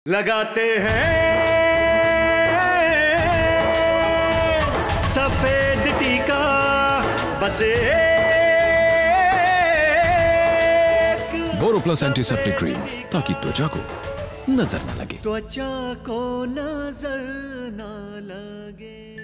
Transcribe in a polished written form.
लगाते हैं सफेद टीका बस बोरोप्लस एंटीसेप्टिक क्रीम, ताकि त्वचा को नजर न लगे। त्वचा को नजर न लगे।